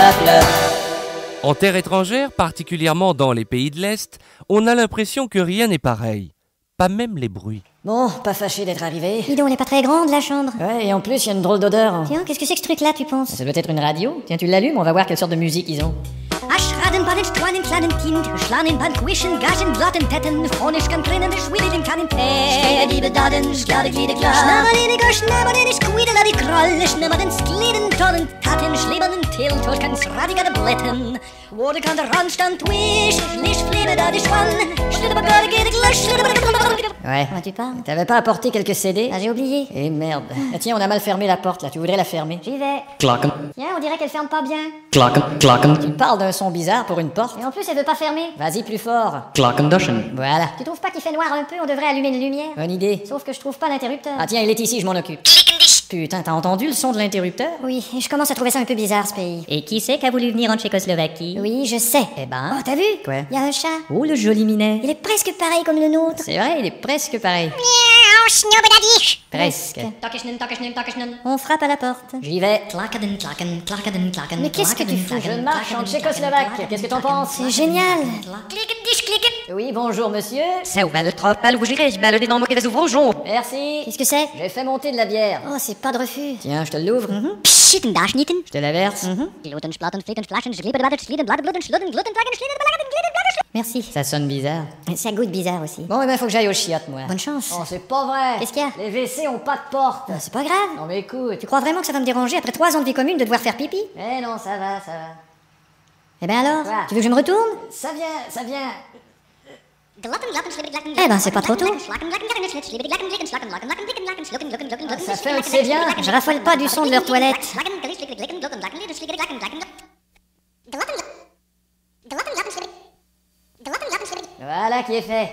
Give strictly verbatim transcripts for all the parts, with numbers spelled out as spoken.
peuple. En terre étrangère, particulièrement dans les pays de l'Est, on a l'impression que rien n'est pareil. Pas même les bruits. Bon, pas fâché d'être arrivé. Dis donc, elle est pas très grande, la chambre. Ouais, et en plus, il y a une drôle d'odeur. Tiens, qu'est-ce que c'est que ce truc-là, tu penses? Ça doit être une radio. Tiens, tu l'allumes, on va voir quelle sorte de musique ils ont. Aschraden bei den kleinen kleinen Kind, schlagen beim Quischen, Gaschen, Blatten, Tetten, chronisch kann kleinen, der Schwede, den kann in Tee. Die Bedaden, Schlade, Gliede, klar. Schnabberliniger, Schnabberlinisch, Quiedela, die Krolle, Schnabberden, Skliden, Tollen, Tatten, Schleberden, Tiltosch, kann Sradiger, der Blätten. Wurde kann der Randstand, Wisch, Lisch, Flebe, da, die Schwann, Schlitter, Bagade, Gede, Glasch, Schlitter, Ouais. Comment tu parles? T'avais pas apporté quelques C D? Ah, j'ai oublié. Eh merde. Ah, tiens, on a mal fermé la porte là, tu voudrais la fermer? J'y vais. Klokken, Tiens, on dirait qu'elle ferme pas bien. klokken, klokken, Tu parles d'un son bizarre pour une porte? Et en plus, elle veut pas fermer. Vas-y plus fort. klokkenduschen. Voilà. Tu trouves pas qu'il fait noir un peu? On devrait allumer une lumière. Bonne idée. Sauf que je trouve pas l'interrupteur. Ah tiens, il est ici, je m'en occupe. Putain, t'as entendu le son de l'interrupteur? Oui, et je commence à trouver ça un peu bizarre, ce pays. Et qui c'est qui a voulu venir en Tchécoslovaquie? Oui, je sais. Eh ben... Oh, t'as vu? Quoi? Il y a un chat. Oh, le joli minet. Il est presque pareil comme le nôtre. C'est vrai, il est presque pareil. Presque. On frappe à la porte. J'y vais. Mais qu'est-ce que tu fous? Je marche en tchécoslovaque. Qu'est-ce que t'en penses? C'est génial. Oui, bonjour monsieur. Merci. Qu'est-ce que c'est? J'ai fait monter de la bière. Oh, c'est pas de refus. Tiens, je te l'ouvre. Je te la verse. Merci. Ça sonne bizarre. Ça goûte bizarre aussi. Bon, eh ben, faut que j'aille aux chiottes, moi. Bonne chance. Oh, c'est pas vrai. Qu'est-ce qu'il y a? Les W C ont pas de porte. C'est pas grave. Non, mais écoute. Tu crois vraiment que ça va me déranger après trois ans de vie commune de devoir faire pipi? Eh non, ça va, ça va. Eh ben alors? Quoi? Tu veux que je me retourne? Ça vient, ça vient. Eh ben, c'est pas trop tôt. Ça fait un que c'est bien. Je raffole pas du son de leur toilette. Voilà qui est fait.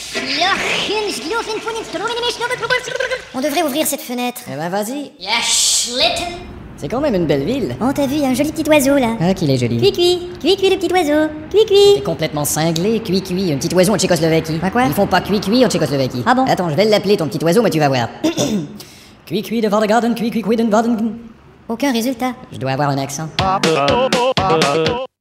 On devrait ouvrir cette fenêtre. Eh ben, vas-y. C'est quand même une belle ville. Oh, t'as vu, il y a un joli petit oiseau là. Ah, qu'il est joli. Cui-cui, cui-cui le petit oiseau, T'es cui-cui. complètement cinglé, cuit-cuit, un petit oiseau en Tchécoslovaquie. Quoi, quoi? Ils font pas cuit-cuit en Tchécoslovaquie. Ah bon? Attends, je vais l'appeler ton petit oiseau, mais tu vas voir. Cuit-cuit de Vordergarten, cuit-cuit, cuit de Vordergarten. Aucun résultat. Je dois avoir un accent.